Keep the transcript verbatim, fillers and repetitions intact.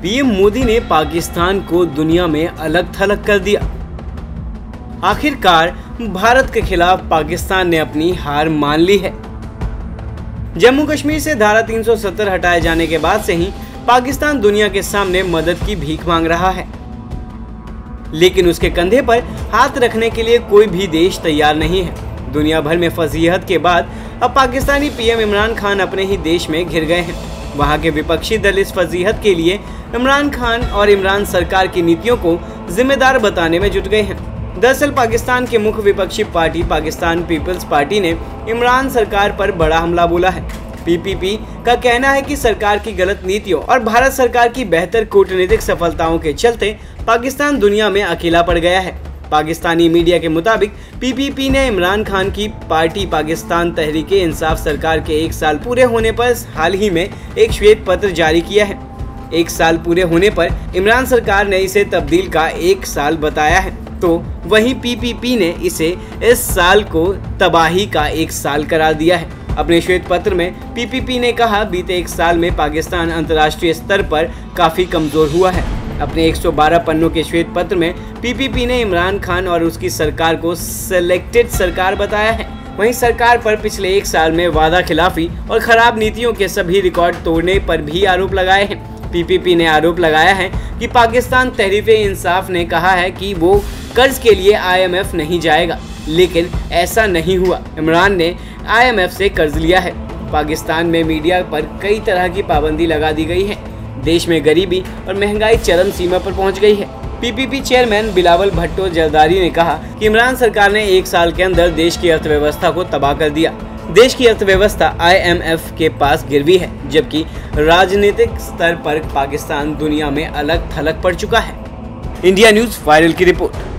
PM Modi ने पाकिस्तान को दुनिया में अलग थलग कर दिया। आखिरकार भारत के खिलाफ पाकिस्तान ने अपनी हार मान ली है। जम्मू कश्मीर से धारा तीन सौ सत्तर हटाए जाने के बाद से ही पाकिस्तान दुनिया के सामने मदद की भीख मांग रहा है, लेकिन उसके कंधे पर हाथ रखने के लिए कोई भी देश तैयार नहीं है। दुनिया भर में फजीहत के बाद अब पाकिस्तानी पीएम इमरान खान अपने ही देश में घिर गए हैं। वहां के विपक्षी दल इस फजीहत के लिए इमरान खान और इमरान सरकार की नीतियों को जिम्मेदार बताने में जुट गए हैं। दरअसल पाकिस्तान के मुख्य विपक्षी पार्टी पाकिस्तान पीपल्स पार्टी ने इमरान सरकार पर बड़ा हमला बोला है। पीपीपी का कहना है कि सरकार की गलत नीतियों और भारत सरकार की बेहतर कूटनीतिक सफलताओं के चलते पाकिस्तान दुनिया में अकेला पड़ गया है। पाकिस्तानी मीडिया के मुताबिक पीपीपी ने इमरान खान की पार्टी पाकिस्तान तहरीके इंसाफ सरकार के एक साल पूरे होने पर हाल ही में एक श्वेत पत्र जारी किया है। एक साल पूरे होने पर इमरान सरकार ने इसे तब्दील का एक साल बताया है, तो वहीं पीपीपी ने इसे इस साल को तबाही का एक साल करार दिया है। अपने श्वेत पत्र में पीपीपी ने कहा, बीते एक साल में पाकिस्तान अंतर्राष्ट्रीय स्तर पर काफी कमजोर हुआ है। अपने एक सौ बारह पन्नों के श्वेत पत्र में पीपीपी ने इमरान खान और उसकी सरकार को सिलेक्टेड सरकार बताया है। वहीं सरकार पर पिछले एक साल में वादा खिलाफी और खराब नीतियों के सभी रिकॉर्ड तोड़ने पर भी आरोप लगाए हैं। पीपीपी ने आरोप लगाया है कि पाकिस्तान तहरीके इंसाफ ने कहा है कि वो कर्ज के लिए आईएमएफ नहीं जाएगा, लेकिन ऐसा नहीं हुआ। इमरान ने आईएमएफ से कर्ज लिया है। पाकिस्तान में मीडिया पर कई तरह की पाबंदी लगा दी गई है। देश में गरीबी और महंगाई चरम सीमा पर पहुंच गई है। पीपीपी चेयरमैन बिलावल भुट्टो जरदारी ने कहा कि इमरान सरकार ने एक साल के अंदर देश की अर्थव्यवस्था को तबाह कर दिया। देश की अर्थव्यवस्था आईएमएफ के पास गिरवी है, जबकि राजनीतिक स्तर पर पाकिस्तान दुनिया में अलग थलग पड़ चुका है। इंडिया न्यूज वायरल की रिपोर्ट।